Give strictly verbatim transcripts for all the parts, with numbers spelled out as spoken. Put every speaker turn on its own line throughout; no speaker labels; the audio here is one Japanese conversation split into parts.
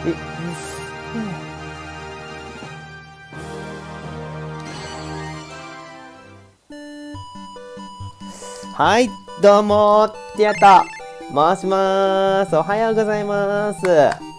はい、どうも、ティアタ申しまーす。おはようございます。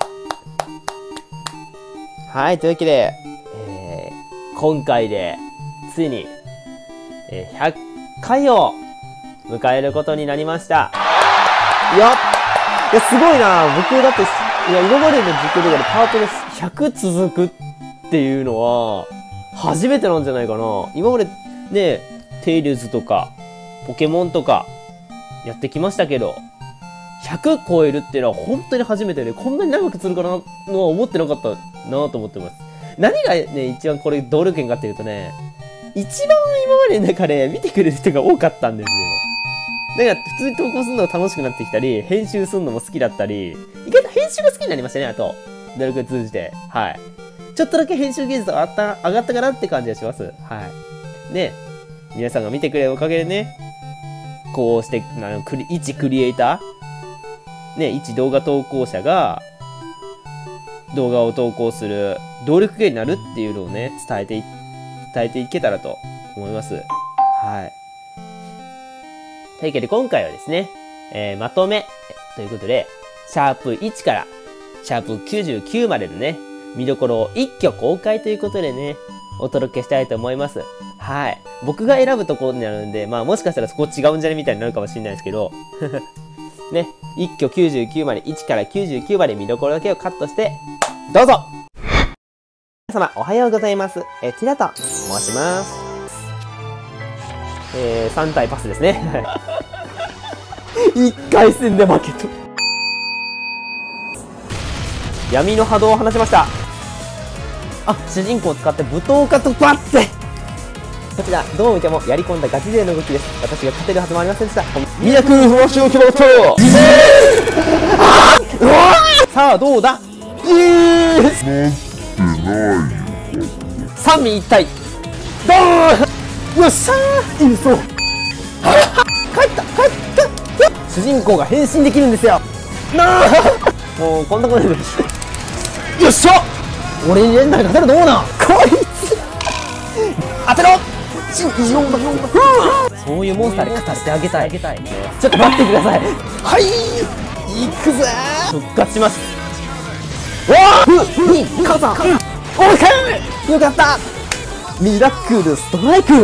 はい、というわけで、えー、今回で、ついに、えー、ひゃっかいを迎えることになりました。いや、いや、すごいな。僕だって、いや、今までの実況動画でパートでひゃく続くっていうのは、初めてなんじゃないかな。今までね、テイルズとか、ポケモンとか、やってきましたけど、ひゃく超えるっていうのは本当に初めてで、こんなに長く続くかなのは思ってなかったなと思ってます。何がね、一番これ、動力源かっていうとね、一番今までの中で見てくれる人が多かったんですよ。だから普通に投稿するのが楽しくなってきたり、編集するのも好きだったり、意外と編集が好きになりましたね、あと。動力通じて。はい。ちょっとだけ編集技術があった、上がったかなって感じがします。はい。ね、皆さんが見てくれるおかげでね、こうして、あの、クリ、一クリエイターね、一動画投稿者が、動画を投稿する動力源になるっていうのをね、伝えてい、伝えていけたらと思います。はい。というわけで今回はですね、えー、まとめということで、シャープいちからシャープきゅうじゅうきゅうまでのね、見どころを一挙公開ということでね、お届けしたいと思います。はい。僕が選ぶところになるんで、まあもしかしたらそこ違うんじゃねみたいになるかもしれないですけど、ね、一挙きゅうじゅうきゅうまで、いちからきゅうじゅうきゅうまで見どころだけをカットして、どうぞ皆様、おはようございます。え、ティラと申します。えー、さん体パスですね。いっかい戦で負けと。闇の波動を放ちました。あ、主人公を使って舞踏家とバッてこちら、どう見てもやり込んだガチ勢の動きです。私が勝てるはずもありませんでした。ミラクルフラッシュを決まったよ。さあ、どうだイエース三位一体ドーンよっしゃーいるそう帰った帰った主人公が変身できるんですよなあもうこんなことですよっしゃ俺に連打が勝てると思うなこいつ当てろそういうモンスターで勝たせてあげたいちょっと待ってくださいはい行くぜ復活しますわあふに母さんオーケーよかったミラクルストライク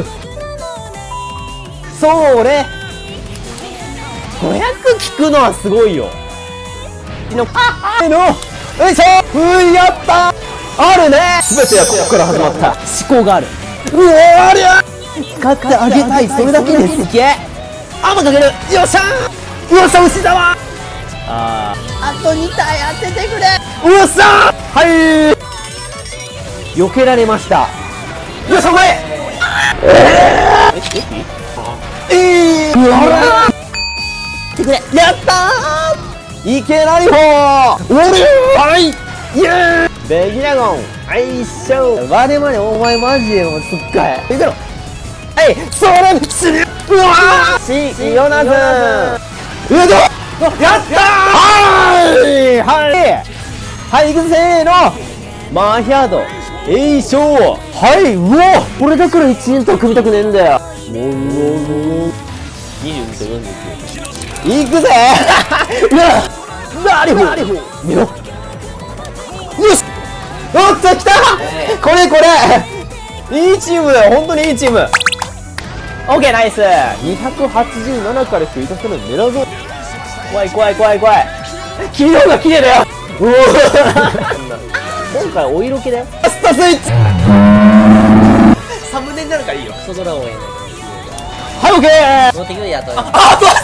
それごひゃく効くのはすごいよのあのよいしょうんやったあるね全てはここから始まった思考があるうおありゃ使ってあげたいそれだけですいけあまかけるよっしゃーよっしゃ牛沢ああとに体当ててくれうっしゃーはい避けられましたよっしゃお前えーうわらてくれやったーいけなりほー俺はいイエーイベギラゴン相性バレバレお前マジでもうすっかいいくのはいそれ死ぬうわーしヨナズンうわどやったーはいはいはい行くぜせーのマーヒャード栄翔はいうわこれだからいちねんとは組みたくねえんだよもうもうもうにじゅうにとよんじゅうきゅういくぜうわなりほ見ろよしおっと来たこれこれいいチームだよ本当にいいチームオッケーナイスにひゃくはちじゅうななから追加するの狙うぞ怖い怖い怖い怖い君の方が綺麗だようお今回お色気だよスタスイッチサムネになるからいいよクソドラゴンやないはいオッケー持ってきてやっとあ待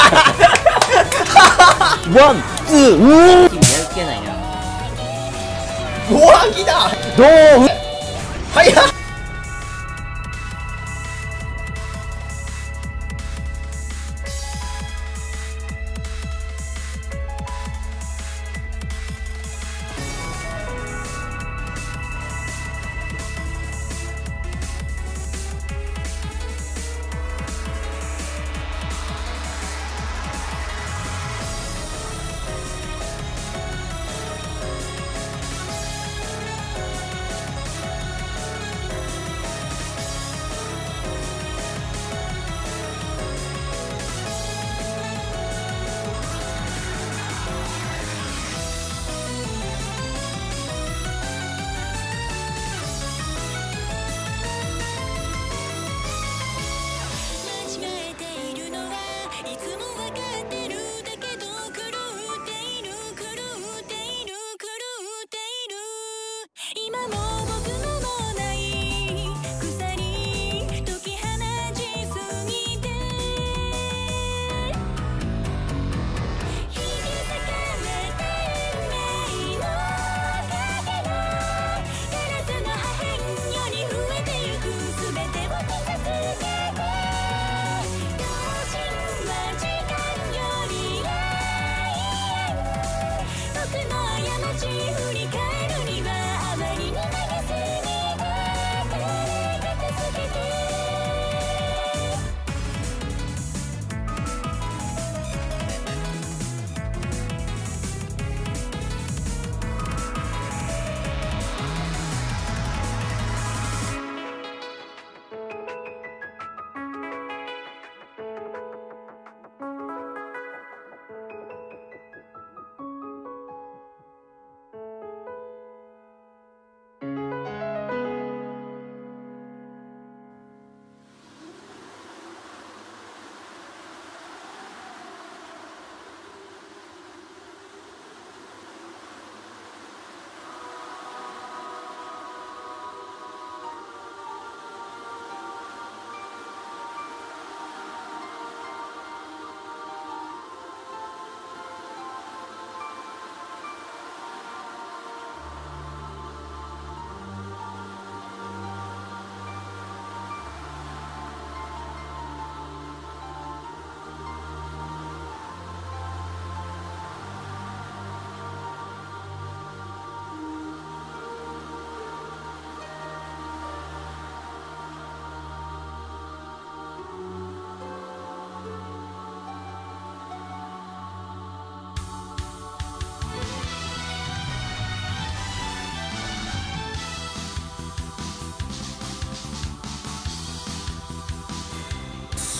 ってワンツーうーやる気ないなうわ来たどうはいや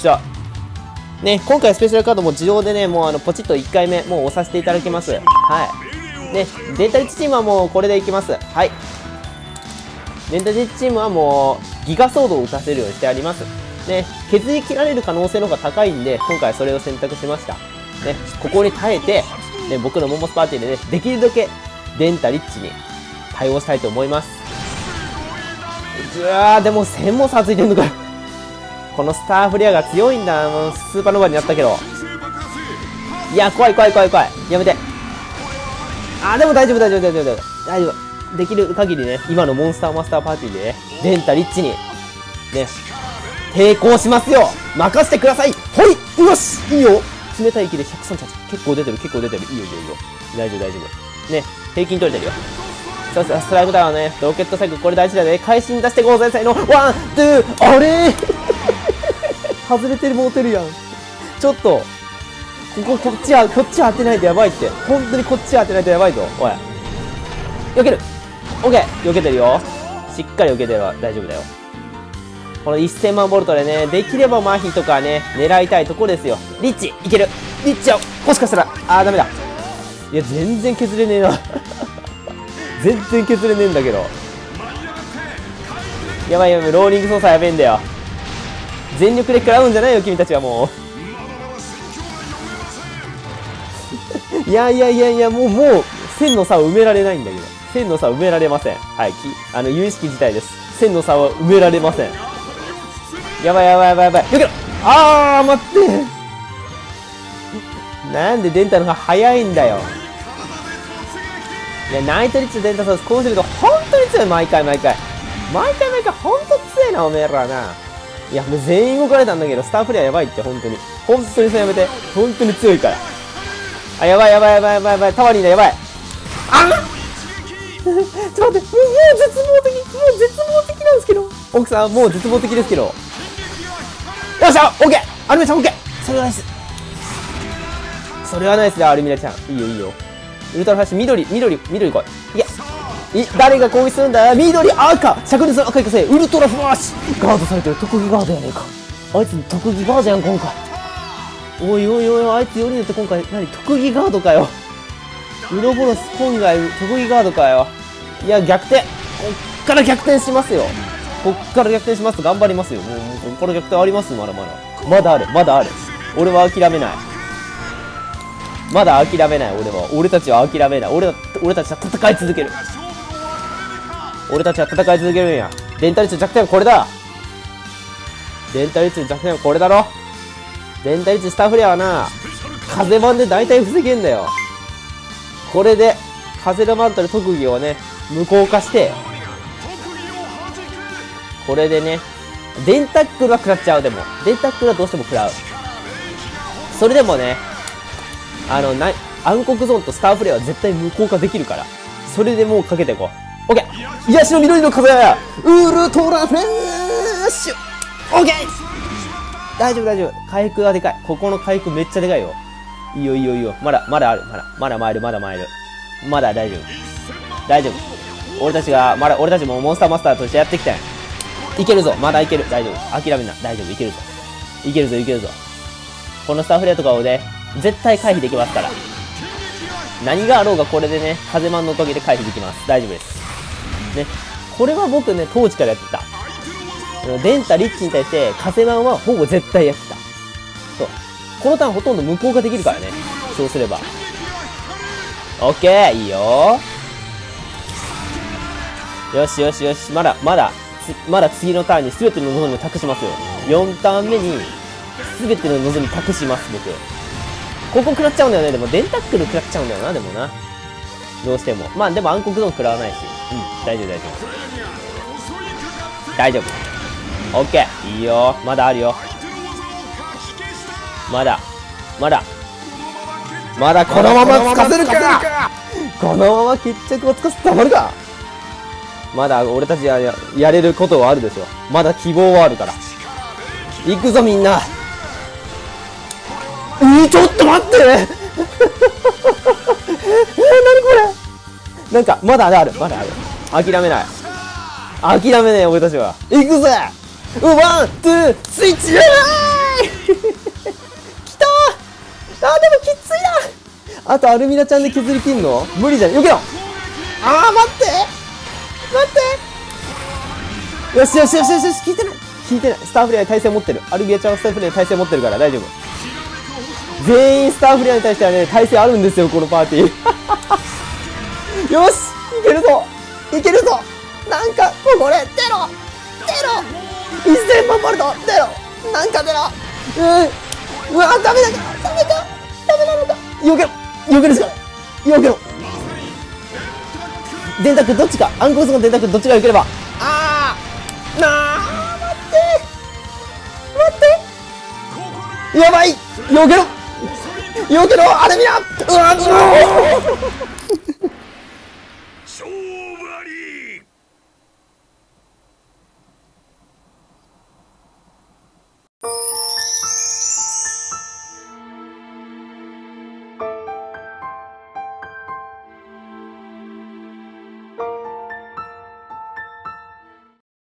しゃ。ね、今回スペシャルカードも自動でね、もうあの、ポチッといっかいめ、もう押させていただきます。はい。ね、デンタリッチチームはもうこれでいきます。はい。デンタリッチチームはもう、ギガソードを打たせるようにしてあります。ね、削り切られる可能性の方が高いんで、今回それを選択しました。ね、ここに耐えて、ね、僕のモモスパーティーでね、できるだけ、デンタリッチに対応したいと思います。うわー、でもせんも差ついてんのかよ。このスターフレアが強いんだ。もうスーパーノヴァになったけど。いや、怖い怖い怖い怖い。やめて。あー、でも大丈夫大丈夫大丈夫大丈夫。大丈夫。できる限りね、今のモンスターマスターパーティーでね、デンタリッチに、ね、抵抗しますよ。任せてください。ほい、よし、いいよ。冷たい息でひゃくさんじゅうはち。結構出てる、結構出てる。いいよいいよいいよ。大丈夫大丈夫。ね、平均取れてるよ。そうそう、ストライクダウンね、ロケットサイクル、これ大事だね。会心出してゴー前菜の、ワン、ツー、あれー外れてるもうてるやん。ちょっと、ここ、こっちは、こっちは当てないとやばいって。本当にこっちは当てないとやばいぞ。おい。避ける。オッケー。避けてるよ。しっかり避けてるわ。大丈夫だよ。このせんまんボルトでね、できれば麻痺とかね、狙いたいとこですよ。リッチ、いける。リッチは、もしかしたら、あー、ダメだ。いや、全然削れねえな。全然削れねえんだけど。やばいやばい、ローリング操作やべえんだよ。全力で食らうんじゃないよ、君たちはもう。いやいやいやいや、もう、もう、線の差を埋められないんだけど。線の差を埋められません。はい、き、あの、有意識自体です。線の差は埋められません。やばいやばいやばいやばい。よけろ。あー、待って。なんでデンタの方が早いんだよ。いや、ナイトリッチとデンタソース、こうすると本当に強い。毎回毎回。毎回毎回本当強いな、おめえらな。いや、もう全員動かれたんだけど、スタープレイヤーやばいって、本当に。本当にそれやめて。本当に強いから。あ、やばいやばいやばいやばいやばい。タワリーだ、やばい。あっちょっと待って、もう、もう絶望的、もう絶望的なんですけど。奥さん、もう絶望的ですけど。よっしゃオッケーアルミナちゃんオッケーそれはナイスそれはナイスだ、アルミナちゃん。いいよいいよ。ウルトラフラッシュ、緑、緑、緑来い。いや、い、誰が攻撃するんだ。緑、赤灼熱の赤い火星、ウルトラフラッシュガードされてる。特技ガードやねえか。あいつ特技ガードやん、今回。おいおいおい、あいつよりによって今回、何特技ガードかよ。ウロボロス今回、特技ガードかよ。いや、逆転。こっから逆転しますよ。こっから逆転します。頑張りますよ。もう、もうこっから逆転あります。まだまだ。まだある、まだある。俺は諦めない。まだ諦めない、俺は。俺たちは諦めない。俺は、俺たちは戦い続ける。俺たちは戦い続けるんや。デンタリッチの弱点はこれだ。デンタリッチの弱点はこれだろ。デンタリッチスターフレアはな、風マンで大体防げんだよ。これで、風のマントル特技をね、無効化して、これでね、デンタックルは食らっちゃう、でも。デンタックルはどうしても食らう。それでもね、あの、な、暗黒ゾーンとスターフレアは絶対無効化できるから。それでもうかけていこう。オッケー癒しの緑の風やウルトラフレッシュオッケー大丈夫大丈夫。回復がでかい。ここの回復めっちゃでかいよ。いいよいいよいいよ。まだ、まだある。まだ、まだ参る、まだ参る。まだ大丈夫。大丈夫。俺たちが、まだ、俺たちもモンスターマスターとしてやってきたんや。いけるぞ。まだいける。大丈夫。諦めんな。大丈夫。いけるぞ。いけるぞ、いけるぞ。このスターフレアとかをね、絶対回避できますから。何があろうがこれでね、風マンのおかげで回避できます。大丈夫です。ね。これは僕ね、当時からやってた。デンタ、リッチに対して、風マンはほぼ絶対やってた。そう。このターンほとんど無効化できるからね。そうすれば。オッケーいいよよしよしよし。まだ、まだ、まだ次のターンに全ての望みを託しますよ。よんターン目に、全ての望み託します、僕。ここ食らっちゃうんだよね。でも、デンタックル食らっちゃうんだよな、でもな。どうしても。まあ、でも暗黒ゾーン食らわないし。うん、大丈夫、大丈夫。大丈夫。オッケーいいよまだあるよ。まだ、まだ。まだこのままつかせるかこのまま決着をつかせてたまるかまだ俺たちは や, やれることはあるでしょ。まだ希望はあるから。行くぞみんな。えー、ちょっと待ってえー、なにこれなんか、まだある、まだある。諦めない。諦めない、俺たちは。行くぜワン、ツー、スイッチーあとアルミナちゃんで削り切んの無理じゃん。よけろ。あー待って待ってよしよしよしよしよし、聞いてない聞いてない。スターフレアに耐性持ってる。アルミナちゃんはスターフレアに耐性持ってるから大丈夫。全員スターフレアに対してはね、耐性あるんですよ、このパーティー。よしいけるぞいけるぞ。なんか、もうこれ、出ろ出ろ !せんまんボルト出ろなんか出ろうん、うわ、ダメだかダメかダメなのか。よけろよけるしかないよけろ。電卓どっちか、暗黒の電卓どっちがよければ。あーなあ待って待ってやばいよけろよけろアルミナうわうわ